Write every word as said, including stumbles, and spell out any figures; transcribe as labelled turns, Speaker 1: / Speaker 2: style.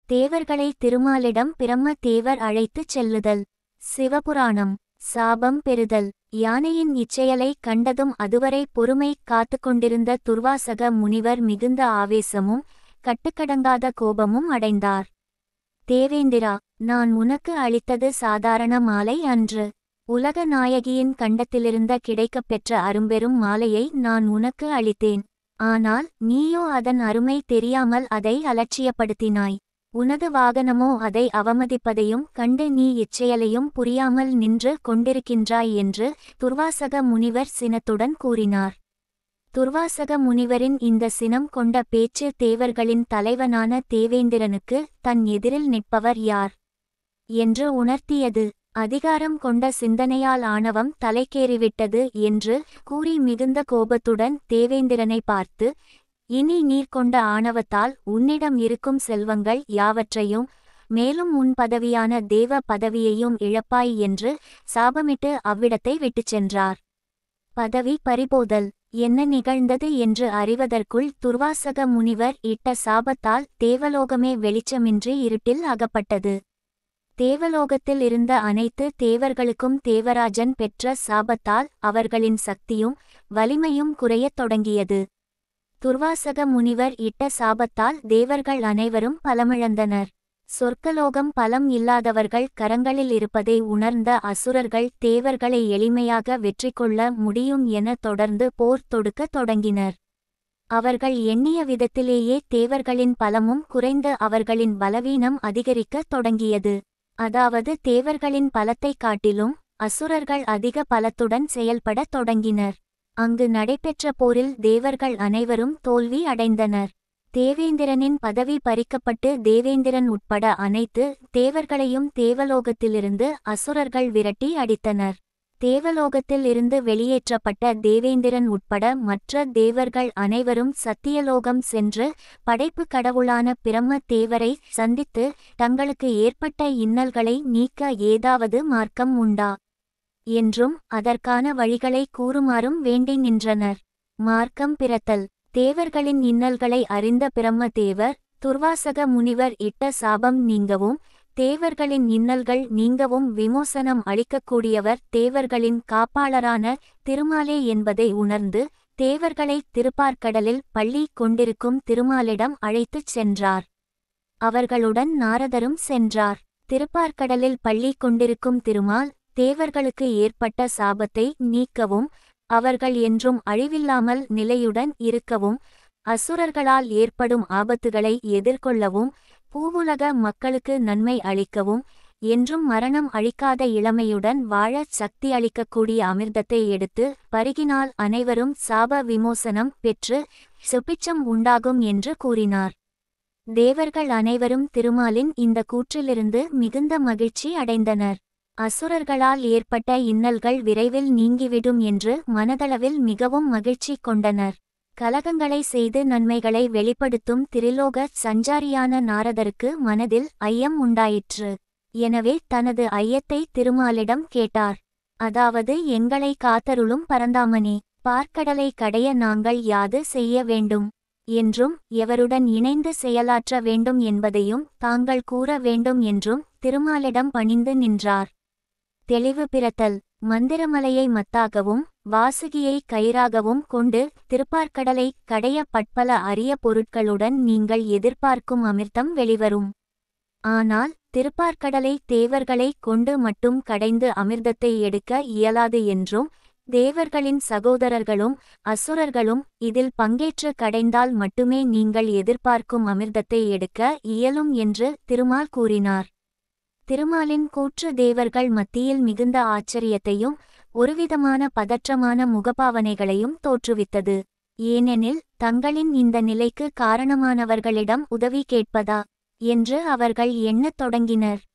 Speaker 1: தேவர்களை திருமாலிடம் பிரம்ம தேவர் அழைத்துச் செல்லுதல். சிவபுராணம். சாபம் பெறுதல். யானையின் இச்செயலை கண்டதும் அதுவரை பொறுமை காத்து கொண்டிருந்த துர்வாசக முனிவர் மிகுந்த ஆவேசமும் கட்டுக்கடங்காத கோபமும் அடைந்தார். தேவேந்திரா, நான் உனக்கு அளித்தது சாதாரண மாலை அன்று. உலக நாயகியின் கண்டத்திலிருந்த கிடைக்கப் பெற்ற அரும்பெரும் மாலையை நான் உனக்கு அளித்தேன். ஆனால் நீயோ அதன் அருமை தெரியாமல் அதை அலட்சியப்படுத்தினாய். உனது வாகனமோ அதை அவமதிப்பதையும் கண்டு நீ இச்செயலையும் புரியாமல் நின்று கொண்டிருக்கின்றாய் என்று துர்வாசக முனிவர் சினத்துடன் கூறினார். துர்வாசக முனிவரின் இந்த சினம் கொண்ட பேச்சு தேவர்களின் தலைவனான தேவேந்திரனுக்கு தன் எதிரில் நிற்பவர் யார் என்று உணர்த்தியது. அதிகாரம் கொண்ட சிந்தனையால் ஆணவம் தலைக்கேறிவிட்டது என்று கூறி மிகுந்த கோபத்துடன் தேவேந்திரனை பார்த்து, இனி நீர் கொண்ட ஆணவத்தால் உன்னிடம் இருக்கும் செல்வங்கள் யாவற்றையும் மேலும் உன் பதவியான தேவ பதவியையும் இழப்பாய் என்று சாபமிட்டு அவ்விடத்தை விட்டுச் சென்றார். பதவி பறிபோதல் என்ன நிகழ்ந்தது என்று அறிவதற்குள் துர்வாசக முனிவர் இட்ட சாபத்தால் தேவலோகமே வெளிச்சமின்றி இருட்டில் அகப்பட்டது. தேவலோகத்தில் இருந்த அனைத்து தேவர்களுக்கும் தேவராஜன் பெற்ற சாபத்தால் அவர்களின் சக்தியும் வலிமையும் குறையத் தொடங்கியது. துர்வாசக முனிவர் இட்ட சாபத்தால் தேவர்கள் அனைவரும் பலமிழந்தனர். சொர்க்கலோகம் பலம் இல்லாதவர்கள் கரங்களில் இருப்பதை உணர்ந்த அசுரர்கள் தேவர்களை எளிமையாக வெற்றி கொள்ள முடியும் என தொடர்ந்து போர் தொடுக்கத் தொடங்கினர். அவர்கள் எண்ணிய விதத்திலேயே தேவர்களின் பலமும் குறைந்து அவர்களின் பலவீனம் அதிகரிக்கத் தொடங்கியது. அதாவது தேவர்களின் பலத்தைக் காட்டிலும் அசுரர்கள் அதிக பலத்துடன் செயல்படத் தொடங்கினர். அங்கு நடைபெற்ற போரில் தேவர்கள் அனைவரும் தோல்வி அடைந்தனர். தேவேந்திரனின் பதவி பறிக்கப்பட்டு தேவேந்திரன் உட்பட அனைத்து தேவர்களையும் தேவலோகத்திலிருந்து அசுரர்கள் விரட்டி அடித்தனர். தேவலோகத்தில் இருந்து வெளியேற்றப்பட்ட தேவேந்திரன் உட்பட மற்ற தேவர்கள் அனைவரும் சத்தியலோகம் சென்று படைப்பு கடவுளான பிரம்ம தேவரை சந்தித்து தங்களுக்கு ஏற்பட்ட இன்னல்களை நீக்க ஏதாவது மார்க்கம் உண்டா என்றும் அதற்கான வழிகளை கூறுமாறும் வேண்டி நின்றனர். மார்க்கம் பிறத்தல். தேவர்களின் இன்னல்களை அறிந்த பிரம்ம தேவர் துர்வாசக முனிவர் இட்ட சாபம் நீங்கவும் தேவர்களின் இன்னல்கள் நீங்கவும் விமோசனம் அளிக்கக்கூடியவர் தேவர்களின் காப்பாளரான திருமாலே என்பதை உணர்ந்து தேவர்களை திருப்பார்க்கடலில் பள்ளி கொண்டிருக்கும் திருமாலிடம் அழைத்துச் சென்றார். அவர்களுடன் நாரதரும் சென்றார். திருப்பார்க்கடலில் பள்ளி கொண்டிருக்கும் திருமால் தேவர்களுக்கு ஏற்பட்ட சாபத்தை நீக்கவும் அவர்கள் என்றும் அழிவில்லாமல் நிலையுடன் இருக்கவும் அசுரர்களால் ஏற்படும் ஆபத்துகளை எதிர்கொள்ளவும் பூவுலக மக்களுக்கு நன்மை அளிக்கவும் என்றும் மரணம் அளிக்காத இளமையுடன் வாழ சக்தி அளிக்கக்கூடிய அமிர்தத்தை எடுத்து பருகினால் அனைவரும் சாப விமோசனம் பெற்று சுபிட்சம் உண்டாகும் என்று கூறினார். தேவர்கள் அனைவரும் திருமாலின் இந்த கூற்றிலிருந்து மிகுந்த மகிழ்ச்சி அடைந்தனர். அசுரர்களால் ஏற்பட்ட இன்னல்கள் விரைவில் நீங்கிவிடும் என்று மனதளவில் மிகவும் மகிழ்ச்சி கொண்டனர். கலகங்களை செய்து நன்மைகளை வெளிப்படுத்தும் திரிலோக சஞ்சாரியான நாரதருக்கு மனதில் ஐயம் உண்டாயிற்று. எனவே தனது ஐயத்தை திருமாலிடம் கேட்டார். அதாவது, எங்களை காத்தருளும் பரந்தாமனே, பார்க்கடலை கடைய நாங்கள் யாது செய்ய வேண்டும் என்றும் எவருடன் இணைந்து செயலாற்ற வேண்டும் என்பதையும் தாங்கள் கூற வேண்டும் என்றும் திருமாலிடம் பணிந்து நின்றார். தெளிவு பிறத்தல். மந்திரமலையை மத்தாகவும் வாசுகியை கயிறாகவும் கொண்டு திருப்பார்க்கடலை கடைய பட்பல அரிய பொருட்களுடன் நீங்கள் எதிர்பார்க்கும் அமிர்தம் வெளிவரும். ஆனால் திருப்பார்க்கடலை தேவர்களை கொண்டு மட்டும் கடைந்து அமிர்தத்தை எடுக்க இயலாது என்றும் தேவர்களின் சகோதரர்களும் அசுரர்களும் இதில் பங்கேற்று கடைந்தால் மட்டுமே நீங்கள் எதிர்பார்க்கும் அமிர்தத்தை எடுக்க இயலும் என்று திருமால் கூறினார். திருமாலின் கூற்று தேவர்கள் மத்தியில் மிகுந்த ஆச்சரியத்தையும் ஒருவிதமான பதற்றமான முகபாவனைகளையும் தோற்றுவித்தது. ஏனெனில் தங்களின் இந்த நிலைக்கு காரணமானவர்களிடம் உதவி கேட்பதா என்று அவர்கள் எண்ணத் தொடங்கினர்.